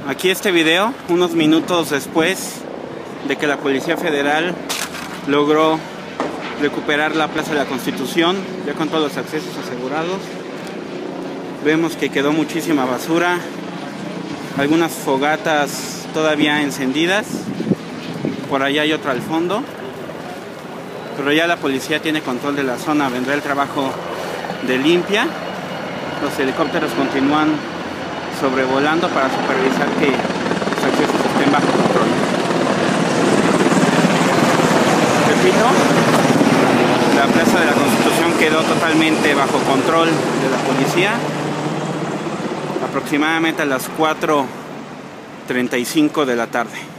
Aquí este video, unos minutos después de que la Policía Federal logró recuperar la Plaza de la Constitución, ya con todos los accesos asegurados. Vemos que quedó muchísima basura, algunas fogatas todavía encendidas, por allá hay otra al fondo, pero ya la policía tiene control de la zona. Vendrá el trabajo de limpia, los helicópteros continúan sobrevolando para supervisar que los accesos estén bajo control. Repito, la Plaza de la Constitución quedó totalmente bajo control de la policía aproximadamente a las 4:35 de la tarde.